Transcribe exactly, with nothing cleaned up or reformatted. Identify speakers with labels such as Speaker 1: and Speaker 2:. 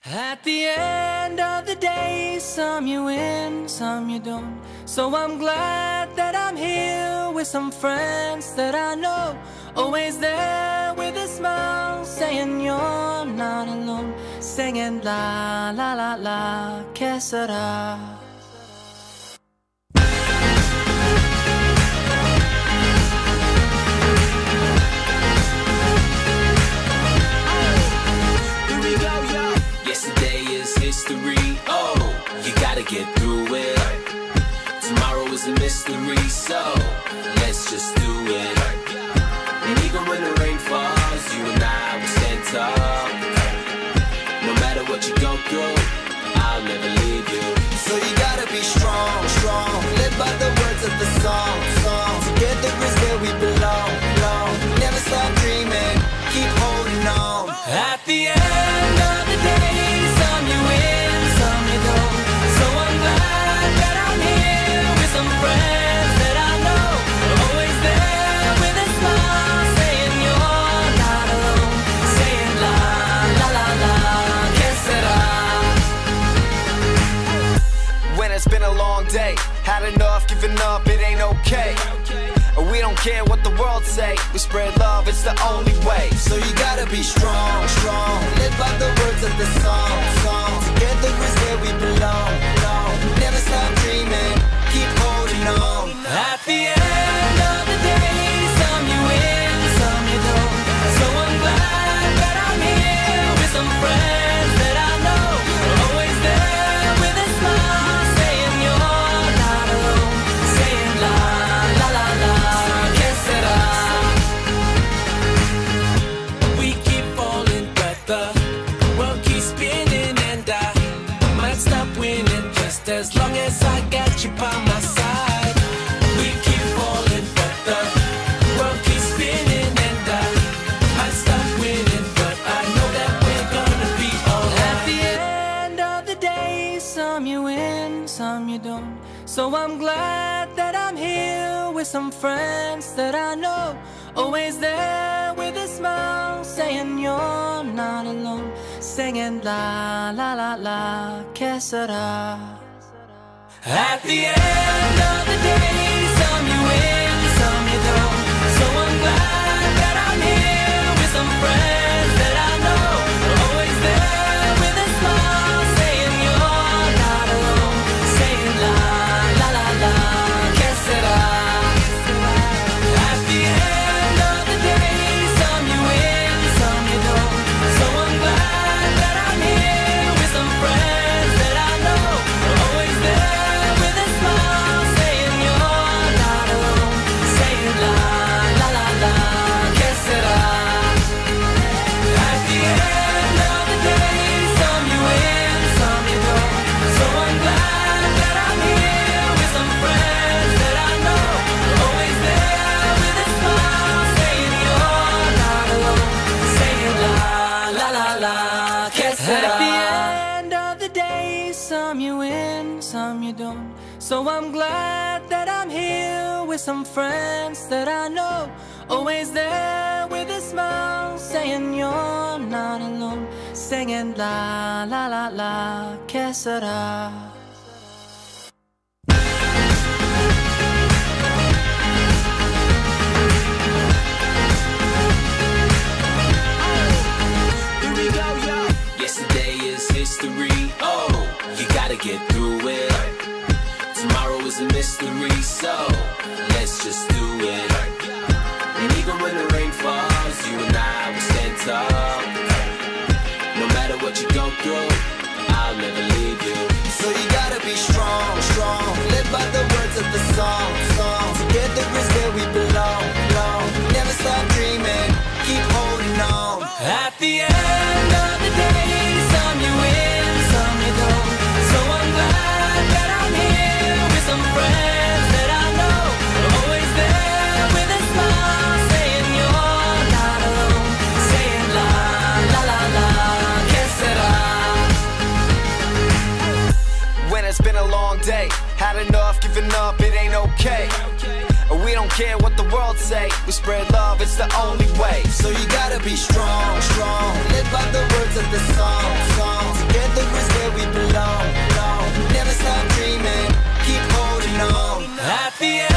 Speaker 1: At the end of the day, some you win, some you don't. So I'm glad that I'm here with some friends that I know. Always there with a smile, saying you're not alone. Singing la la la la, que sera.
Speaker 2: History, oh, you gotta get through it. Tomorrow is a mystery, so let's just do it. And even when the rain falls, you and I will stand tall. No matter what you go through, I'll never leave you.
Speaker 3: So you gotta be strong, strong. Live by the words of the song, song. Together is where we belong, belong. Never stop dreaming, keep holding on.
Speaker 1: At the end of the day, some you win, some you don't. So I'm glad that I'm here with some friends that I know. Always there with a smile, saying you're not alone. Saying la la la la, que sera.
Speaker 3: When it's been a long day, had enough, giving up, it ain't okay. We don't care what the world say, we spread love, it's the only way. So you gotta be strong, strong. Live by the words of the song, song. Together is where we belong, belong. Never stop dreaming, keep holding on.
Speaker 1: At the end of the day, some you win, some you don't. So I'm glad that I'm here with some friends that I know. Always there with a smile, saying you're not alone. Saying la la la la, que sera. We keep falling, but the world keeps spinning, and I might stop winning just as long as I got you by my side. We keep falling, but the world keeps spinning, and I might stop winning, but I know that we're gonna be alright. At the end of the day, some you win, some you don't. So I'm glad that I'm here with some friends that I know. Always there with a smile, saying you're not alone. Singing la la la la, que sera. At the end of the day, some you win, some you don't. So I'm glad that I'm here with some friends that I know. Always there with a smile, saying you're not alone. Saying la la la la, que sera. At the end of the day, some you win, some you don't. So I'm glad that I'm here with some friends that I know. Always there with a smile, saying you're not alone. Saying la la la la, que sera. At the end of the day, some you win, some you don't. So I'm glad that I'm here with some friends that I know. Always there with a smile, saying you're not alone. Saying la la la la, que sera. At the end of the day, some you win, some you don't. So I'm glad that I'm here with some friends that I know. Always there with a smile, saying you're not alone. Singing la la la la, que sera.
Speaker 2: Yesterday is history, oh, you gotta get through it. Tomorrow is a mystery, so let's just do it. And even when the rain falls, you and I will stand tall. No matter what you go through, I'll never leave you.
Speaker 3: So you gotta be strong, strong. Live by the words of the song, song. Together is where we belong, belong. Never stop dreaming, keep holding on.
Speaker 1: At the end of the day, some you win, some you don't. So I'm glad that I'm here with some friends that I know. Always there with a smile, saying you're not alone. Saying la la la la, que sera.
Speaker 3: When it's been a long day, had enough, giving up, it ain't okay. We don't care what the world say, we spread love, it's the only way. So you gotta be strong, strong. Live by the words of the song, song. Together
Speaker 1: at the end.